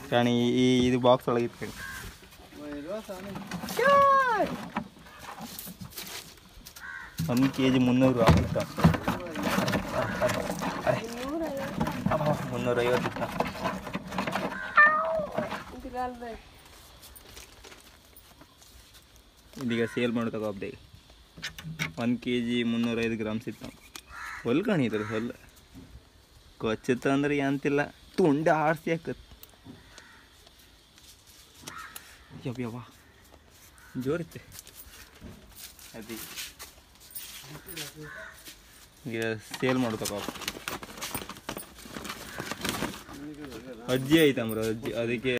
ಪ್ರಾಣಿ ಇದು ಬಾಕ್ಸ್ ಒಳಗೆ ಇಟ್ಕೊಂಡು 1 kg 300 ಗ್ರಾಮ್ ಇತ್ತು. 350 ಇತ್ತು. ಇದೀಗ ಸೇಲ್ ಮಾಡಿ ತಗೋಬ್ದೆ 1 kg 305 ಗ್ರಾಮ್ಸ್ ಇತ್ತು. ಹೊಲ್ ಕಾಣಿದ್ರು ಹೊಲ್ ಕೊಚ್ಚಿತ್ತು ಅಂದ್ರೆ ಅಂತಿಲ್ಲ ತುಂಡ ಆಡ್ಸಿ ಹಾಕತ್ ಯವ್ವ ಜೋರಿತ್ತೆ ಅದಿ ಈಗ ಸೇಲ್ ಮಾಡಿ ತಗೋ ಅಜ್ಜಿ ಐತಮ್ರ ಅಜ್ಜಿ ಅದಕ್ಕೆ